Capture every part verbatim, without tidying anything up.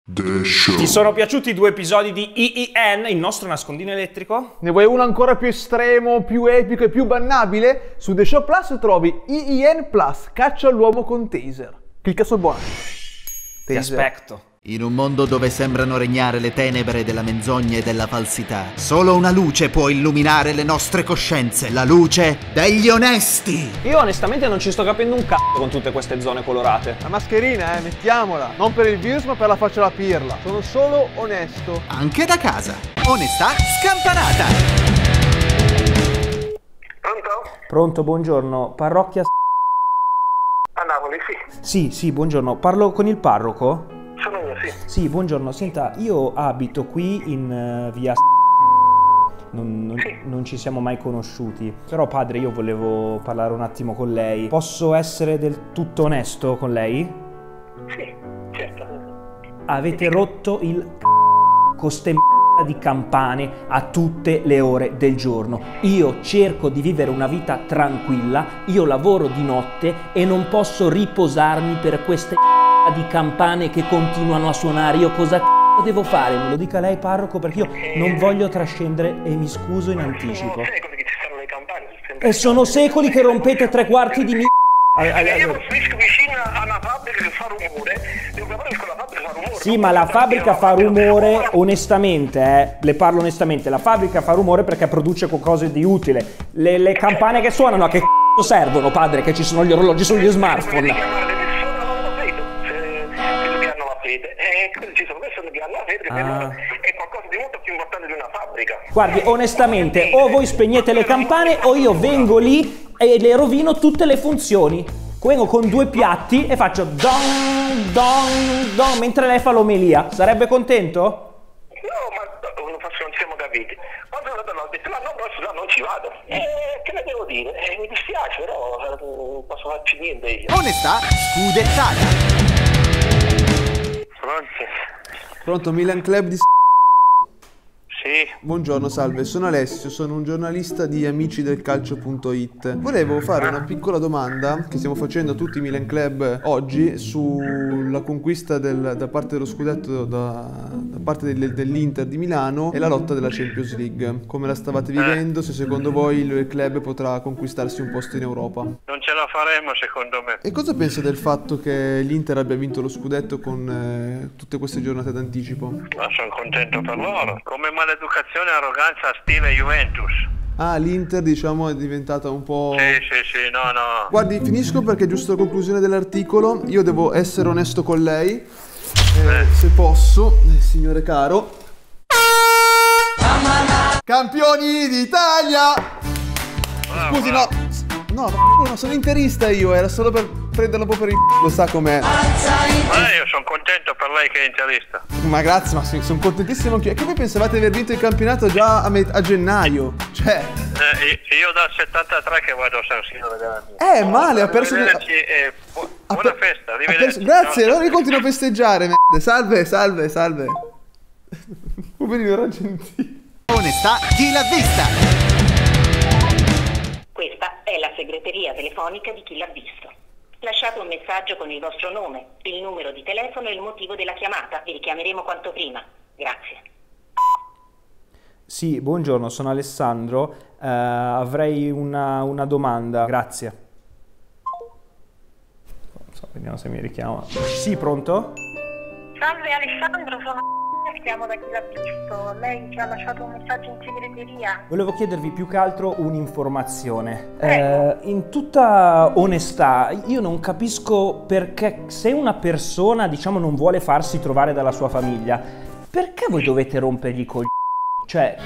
The Show. Ti sono piaciuti i due episodi di I I N, il nostro nascondino elettrico? Ne vuoi uno ancora più estremo, più epico e più bannabile? Su The Show Plus trovi I I N Plus, caccia all'uomo con taser. Clicca sul buono. Ti aspetto. In un mondo dove sembrano regnare le tenebre della menzogna e della falsità, solo una luce può illuminare le nostre coscienze, la luce degli onesti! Io onestamente non ci sto capendo un c***o con tutte queste zone colorate. La mascherina, eh, mettiamola. Non per il virus, ma per la faccia alla pirla. Sono solo onesto. Anche da casa. Onestà scampanata! Pronto? Pronto, buongiorno. Parrocchia... A Napoli, sì. Sì, sì, buongiorno. Parlo con il parroco? Sono io, sì. Sì, buongiorno. Senta, io abito qui in uh, via... Non, non, Sì. non ci siamo mai conosciuti. Però padre, io volevo parlare un attimo con lei. Posso essere del tutto onesto con lei? Sì, certo. Avete rotto il c***o con ste m***a di campane a tutte le ore del giorno. Io cerco di vivere una vita tranquilla, io lavoro di notte e non posso riposarmi per queste m***a di campane che continuano a suonare. Io cosa c***o devo fare? Me lo dica lei, parroco, perché io non voglio trascendere e mi scuso in anticipo. Sono secoli che ci stanno le campane. sempre- E sono secoli che rompete tre quarti di mi... Eh, Io costruisco vicino a una fabbrica che fa rumore. Devo lavorare con la fabbrica che fa rumore. Sì, ma la fabbrica fa rumore onestamente, eh. Le parlo onestamente, la fabbrica fa rumore perché produce qualcosa di utile. Le, le campane che suonano a che c***o servono, padre, che ci sono gli orologi sugli smartphone? Chiamare le persone non lo vedo. Se quello che hanno la fede. E quindi ci sono persone che hanno la fede, che Ah. vedono- è qualcosa di molto più importante di una fabbrica. Guardi, onestamente, o voi spegnete le campane o io vengo lì e le rovino tutte le funzioni. Vengo con due piatti e faccio don, don, don, mentre lei fa l'omelia. Sarebbe contento? No, ma non faccio, non ci siamo capiti. Quando sono andato, ho detto l'anno prossimo no, non ci vado. Eh, che ne devo dire? Eh, mi dispiace, però eh, non posso farci niente io. Onestà scudettata! Pronto? Pronto, Milan Club di... Sì. Buongiorno, salve, sono Alessio, sono un giornalista di amici del calcio punto it. Volevo fare una piccola domanda che stiamo facendo a tutti i Milan Club oggi sulla conquista del- da parte dello scudetto da, da parte del- dell'Inter di Milano e la lotta della Champions League. Come la stavate vivendo? Se secondo voi il club potrà conquistarsi un posto in Europa? Non ce la faremo secondo me. E cosa pensa del fatto che l'Inter abbia vinto lo scudetto con eh, tutte queste giornate d'anticipo? Ma sono contento per loro. Come maleducazione e arroganza stile Juventus. Ah, l'Inter diciamo è diventata un po'... Sì, sì, sì, no, no. Guardi, finisco perché giusto a conclusione dell'articolo io devo essere onesto con lei, eh, se posso, eh, signore caro. Campioni d'Italia! Scusi, no, no, ma no, sono interista io, era solo per prenderlo un po' per il c***o, lo sa com'è. Eh, io sono contento per lei che è interista. Ma grazie, ma sì, sono contentissimo anch'io. E che voi pensavate di aver vinto il campionato già a, me- a gennaio? Cioè, Eh, io io dal settantatré che vado a San Siro a vedere la mia. eh, male, ha perso... Arrivederci e bu- ha buona per- festa, ha arrivederci. perso- Grazie, Ciao. allora io continuo a festeggiare, merde. Salve, salve, salve. Poverino, era gentile. Onestà chi l'ha vista! Questa è la segreteria telefonica di chi l'ha visto. Lasciate un messaggio con il vostro nome, il numero di telefono e il motivo della chiamata. Vi richiameremo quanto prima. Grazie. Sì, buongiorno, sono Alessandro. Eh, avrei una, una domanda. Grazie. Non so, vediamo se mi richiama. Sì, pronto? Salve Alessandro, sono chiamo da chi l'ha visto. Lei ci ha lasciato un messaggio in segreteria. Volevo chiedervi più che altro un'informazione. Eh, in tutta onestà, io non capisco perché se una persona, diciamo, non vuole farsi trovare dalla sua famiglia, perché voi dovete rompergli i coglioni? Cioè,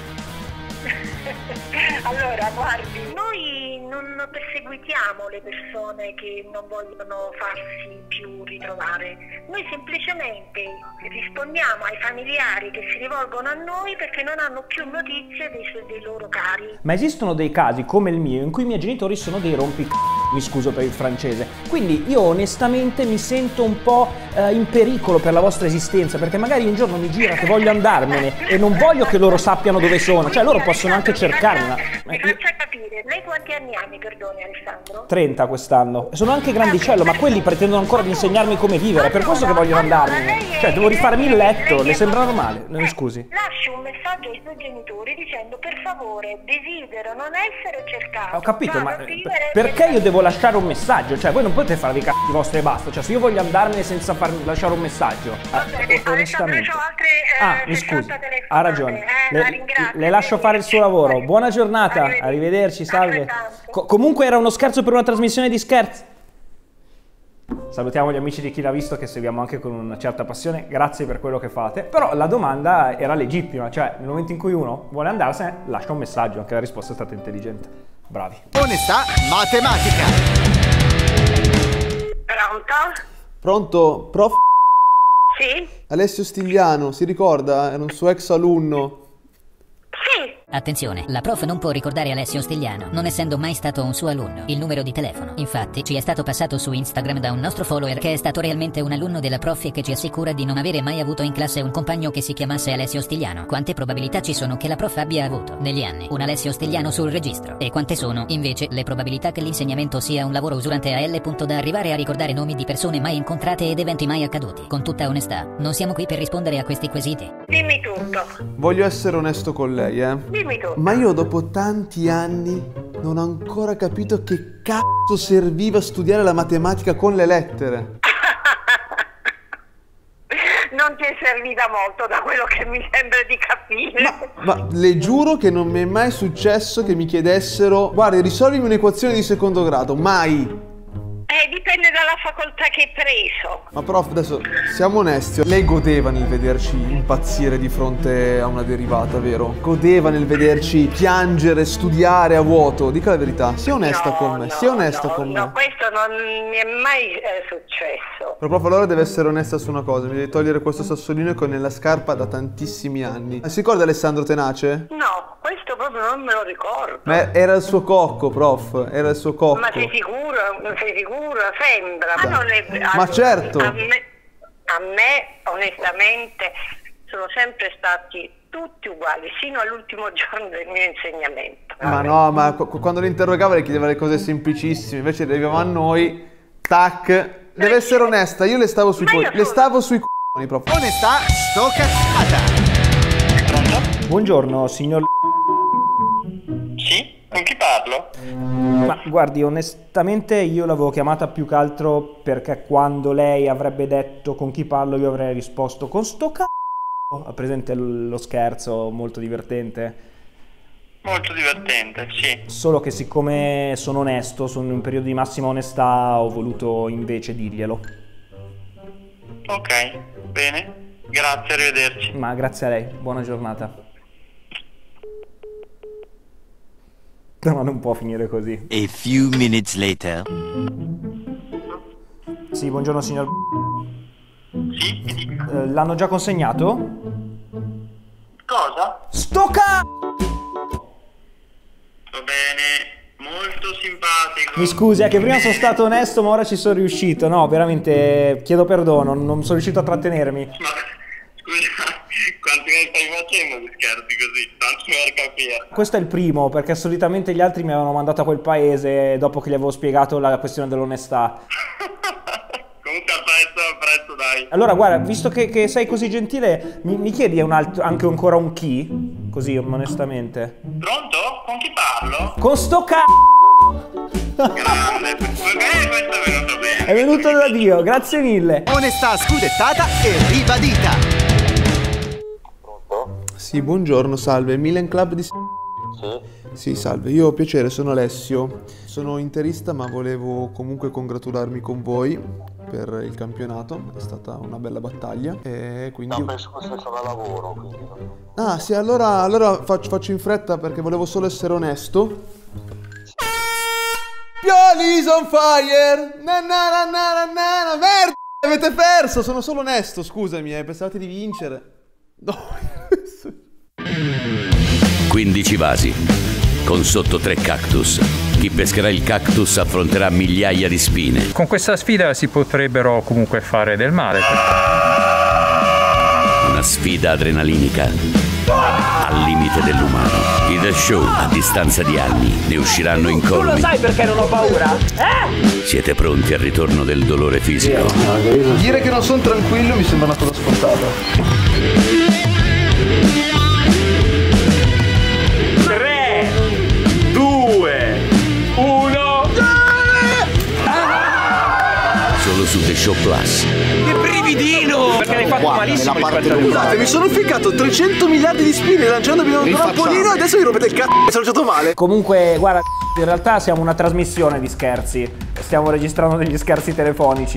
Allora, guardi, noi non perseguitiamo le persone che non vogliono farsi più ritrovare. Noi semplicemente rispondiamo ai familiari che si rivolgono a noi perché non hanno più notizie dei, su- dei loro cari. ma esistono dei casi come il mio in cui i miei genitori sono dei rompic***o, mi scuso per il francese. Quindi io onestamente mi sento un po' eh, in pericolo per la vostra esistenza, perché magari un giorno mi gira che voglio andarmene e non voglio che loro sappiano dove sono, cioè loro possono anche cercarmi, ma... ma Mi io- faccia capire, Lei quanti anni ha, mi perdoni Alessandro? trenta quest'anno. Sono anche grandicello, ma quelli pretendono ancora di insegnarmi come vivere, per questo che vogliono andarmene. Cioè, devo rifarmi il letto, le sembra normale? Non mi scusi. Lasci un messaggio ai suoi genitori dicendo per favore desidero non essere cercato. Ho capito, ma perché io devo lasciare un messaggio? Cioè, voi non potete farvi i cazzi vostri e basta. Cioè, se io voglio andarmene senza farmi lasciare un messaggio. Onestamente. Ah, mi scusi, ha ragione. Le, le lascio fare il suo lavoro. Buona giornata, arrivederci, salve. Co- comunque era uno scherzo per una trasmissione di scherzi. Salutiamo gli amici di Chi l'ha visto, che seguiamo anche con una certa passione, grazie per quello che fate. Però la domanda era legittima, cioè nel momento in cui uno vuole andarsene lascia un messaggio, anche la risposta è stata intelligente. Bravi. Onestà matematica. Pronto? Pronto, prof? Sì? Alessio Stigliano, si ricorda? Era un suo ex alunno. Sì. Attenzione, la prof non può ricordare Alessio Stigliano, non essendo mai stato un suo alunno. Il numero di telefono, infatti, ci è stato passato su Instagram da un nostro follower che è stato realmente un alunno della prof e che ci assicura di non avere mai avuto in classe un compagno che si chiamasse Alessio Stigliano. Quante probabilità ci sono che la prof abbia avuto, negli anni, un Alessio Stigliano sul registro? E quante sono, invece, le probabilità che l'insegnamento sia un lavoro usurante a L. da arrivare a ricordare nomi di persone mai incontrate ed eventi mai accaduti? Con tutta onestà, non siamo qui per rispondere a questi quesiti. Dimmi tutto. Voglio essere onesto con lei, eh. Dimmi tutto. Ma io dopo tanti anni non ho ancora capito che cazzo serviva studiare la matematica con le lettere. Non ti è servita molto da quello che mi sembra di capire. Ma, ma le giuro che non mi è mai successo che mi chiedessero: guardi, risolvimi un'equazione di secondo grado. Mai. Eh, dipende dalla facoltà che hai preso. Ma prof, adesso siamo onesti, lei godeva nel vederci impazzire di fronte a una derivata, vero? Godeva nel vederci piangere, studiare a vuoto. Dica la verità, sia onesta no, con me, no, sia onesta no, con no, me. questo non mi è mai eh, successo. Però prof, allora deve essere onesta su una cosa, mi devi togliere questo sassolino che ho nella scarpa da tantissimi anni. Si ricorda Alessandro Tenace? No, questo proprio non me lo ricordo. Ma era il suo cocco, prof, era il suo cocco. Ma sei sicuro? Sei sicuro? Sembra. Ma, non è, Ma a, certo. A me, a me, onestamente, sono sempre stati tutti uguali, sino all'ultimo giorno del mio insegnamento. Ma no, ma quando le interrogava le chiedeva le cose semplicissime, invece arrivava a noi, tac. Deve essere onesta, io le stavo sui co- le stavo sui c***oni proprio. Onestà stoccata. Buongiorno, signor... Sì? Con chi parlo? Ma guardi, onestamente io l'avevo chiamata più che altro perché quando lei avrebbe detto con chi parlo io avrei risposto con sto c***o. Ha presente lo scherzo molto divertente? Molto divertente, sì. Solo che siccome sono onesto, sono in un periodo di massima onestà, ho voluto invece dirglielo. Ok, bene. Grazie, arrivederci. Ma grazie a lei, buona giornata. Ma non può finire così. A few minutes later. Sì, buongiorno signor. Sì, mi dica. Eh, l'hanno già consegnato? Cosa? Sto ca... Va bene, molto simpatico. Mi scusi, è che prima sono stato onesto ma ora ci sono riuscito. No, veramente chiedo perdono, non sono riuscito a trattenermi. Ma scusa, quanti ne stai facendo di scherzi così? Tanto per capire. Questo è il primo, perché solitamente gli altri mi avevano mandato a quel paese dopo che gli avevo spiegato la questione dell'onestà. Comunque apprezzo, apprezzo, dai. Allora, guarda, visto che, che sei così gentile, mi, mi chiedi un altro, anche ancora un chi? Così, onestamente. Pronto? Con chi parlo? Con sto ca... Grande, magari questo è venuto bene. È venuto da Dio, grazie mille. Onestà scudettata e ribadita. Sì, buongiorno, salve, Milan Club di... Sì. Sì, salve, io ho piacere, sono Alessio. Sono interista ma volevo comunque congratularmi con voi per il campionato, è stata una bella battaglia e quindi... No, penso che sia da lavoro, quindi... Ah sì, allora, allora faccio, faccio in fretta perché volevo solo essere onesto. Pioli's on fire! Na na na na na na, merda! Avete perso, sono solo onesto, scusami, eh, pensavate di vincere. No. quindici vasi, con sotto tre cactus. Chi pescherà il cactus affronterà migliaia di spine. Con questa sfida si potrebbero comunque fare del male. Una sfida adrenalinica al limite dell'umano. I The Show, a distanza di anni, ne usciranno incolumi. Tu lo sai perché non ho paura? Eh? Siete pronti al ritorno del dolore fisico? Dire che non sono tranquillo mi sembra una cosa scontata. tre, due, uno. Solo su The Show Plus. Che brividino! Perché l'hai fatto Guarda, malissimo nella rispetto parte al Guardate, mi sono ficcato trecento miliardi di spine lanciandomi un trampolino e adesso vi rompete il c***o, sono lanciato male. Comunque, guarda, in realtà siamo una trasmissione di scherzi. Stiamo registrando degli scherzi telefonici.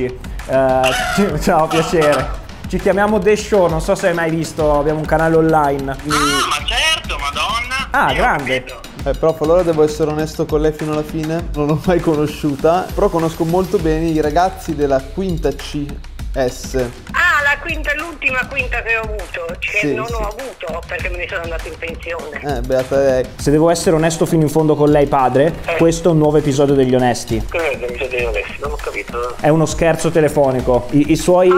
Eh, ciao, piacere. Ci chiamiamo The Show, non so se hai mai visto, abbiamo un canale online. Quindi... Ah, ma certo, madonna. Ah, Io grande. Eh, prof, allora devo essere onesto con lei fino alla fine. Non l'ho mai conosciuta, però conosco molto bene i ragazzi della quinta C S. Ah, la quinta, l'ultima quinta che ho avuto, che Sì, non sì. ho avuto perché me ne sono andato in pensione. Eh, beata lei. Se devo essere onesto fino in fondo con lei, padre, Eh. questo è un nuovo episodio degli Onesti. Che è il video degli onesti? Non ho capito. È uno scherzo telefonico. I, i suoi...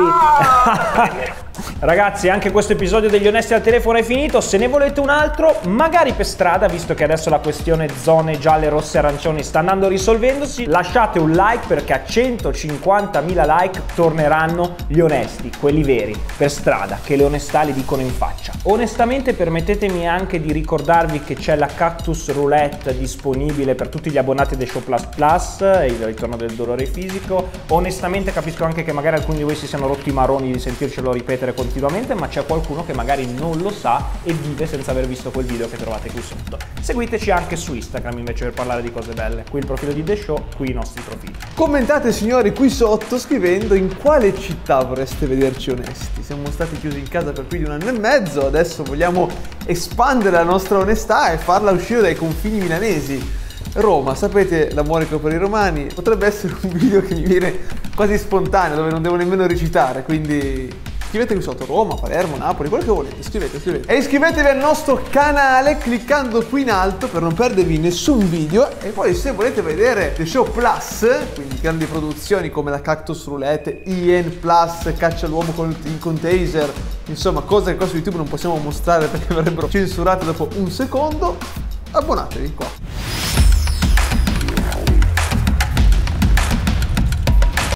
Ah, Ragazzi, anche questo episodio degli Onesti al telefono è finito. Se ne volete un altro, magari per strada, visto che adesso la questione zone gialle, rosse, arancioni sta andando risolvendosi, lasciate un like perché a centocinquantamila like torneranno gli onesti, quelli veri, per strada, che le onestà li dicono in faccia. Onestamente permettetemi anche di ricordarvi che c'è la Cactus Roulette disponibile per tutti gli abbonati del Show Plus Plus, il ritorno del dolore fisico. Onestamente capisco anche che magari alcuni di voi si siano rotti i maroni di sentircelo ripetere continuamente, ma c'è qualcuno che magari non lo sa e vive senza aver visto quel video che trovate qui sotto. Seguiteci anche su Instagram invece per parlare di cose belle. Qui il profilo di The Show, qui i nostri profili. Commentate signori qui sotto scrivendo in quale città vorreste vederci onesti. Siamo stati chiusi in casa per più di un anno e mezzo, adesso vogliamo espandere la nostra onestà e farla uscire dai confini milanesi. Roma, sapete l'amore che ho per i romani, potrebbe essere un video che mi viene quasi spontaneo, dove non devo nemmeno recitare, quindi scrivete qui sotto Roma, Palermo, Napoli, quello che volete, scrivete, scrivete. E iscrivetevi al nostro canale cliccando qui in alto per non perdervi nessun video. E poi se volete vedere The Show Plus, quindi grandi produzioni come la Cactus Roulette, Ian Plus, Caccia all'uomo con, con taser, insomma cose che qua su YouTube non possiamo mostrare perché verrebbero censurate dopo un secondo, abbonatevi qua.